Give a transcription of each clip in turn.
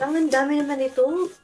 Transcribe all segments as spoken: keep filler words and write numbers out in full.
Parang ang dami naman ito.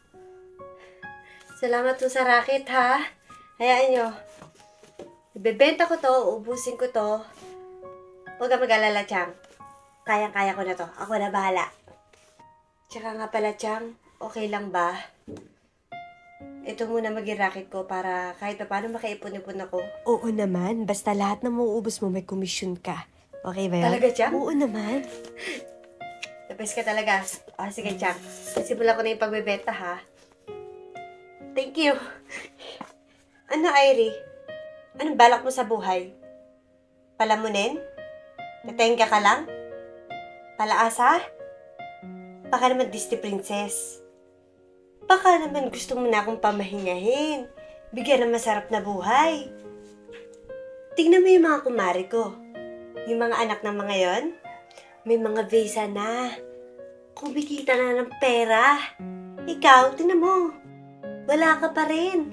Salamat po sa racket, ha? Hayaan nyo. Ibebenta ko to, ubusin ko to. Huwag ka mag-alala, Chang. Kayang-kaya ko na to. Ako na bahala. Tsaka nga pala, Chang, okay lang ba? Ito muna maging racket ko para kahit pa paano makaipon-ipon ako. Oo naman. Basta lahat na mauubos mo may komisyon ka. Okay ba yun? Talaga, Chang? Oo naman. The best ka talaga. O, sige, Chang. Simulan ko na yung pagbebenta, ha? Thank you. Ano, Irie? Anong balak mo sa buhay? Palamunin? Tatenga ka lang? Palaasa? Baka naman Disney princess. Baka naman gusto mo na akong pamahingahin. Bigyan ng masarap na buhay. Tingnan mo yung mga kumari ko. Yung mga anak ng mga yon, may mga visa na. Kumikita na ng pera. Ikaw, tingnan mo. Wala ka pa rin.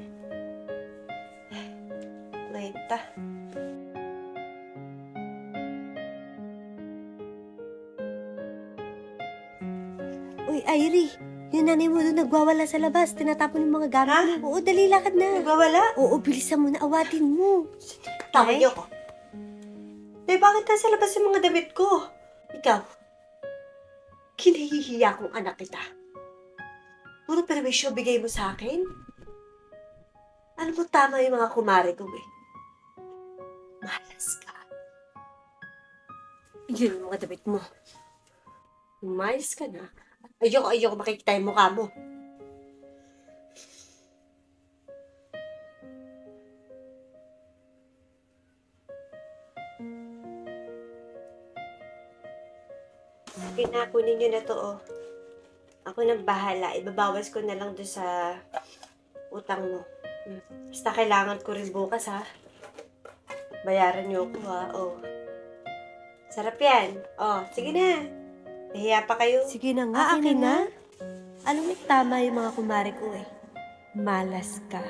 Wait ta. Uy, Irie. Yung nanay mo doon nagwawala sa labas. Tinatapon yung mga gamit mo. Oo, dali lakad na. Nagwawala? Oo, bilisan mo na. Awatin mo. Tawag niyo ko. Eh, bakit nasa labas yung mga damit ko? Ikaw, kinahihiya kong anak kita. Puro permisyo bigay mo sa akin? Alam mo, tama yung mga kumare ko eh. Malas ka. Yun yung mga damit mo. Umayos ka na. Ayoko, ayoko makikita yung mukha mo. Pinakunin nyo na to, oh. Ako nang bahala. Ibabawas ko na lang doon sa utang mo. Basta kailangan ko rin bukas, ha. Bayaran nyo ako, ha. Oh. Sarap yan. Oh, sige na. Nahiya pa kayo. Sige na nga, akin na. Alam mo, tama yung mga kumare ko eh. Malas ka.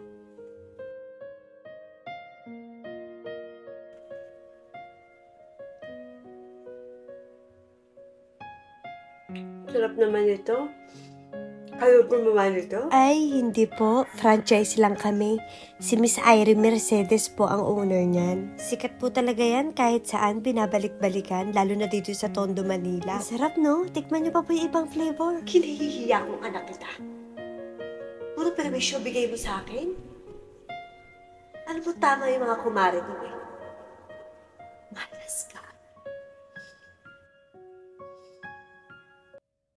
Sarap naman ito. Kayo gumawa nito? Ay, hindi po. Franchise lang kami. Si Miss Irie Mercedes po ang owner niyan. Sikat po talaga yan kahit saan binabalik-balikan, lalo na dito sa Tondo, Manila. Sarap, no? Tikman niyo pa po yung ibang flavor. Kinahihiya kong anak kita. Puro permisyo bigay mo sa akin? Alam mo, tama yung mga kumare ko eh. Malas ka.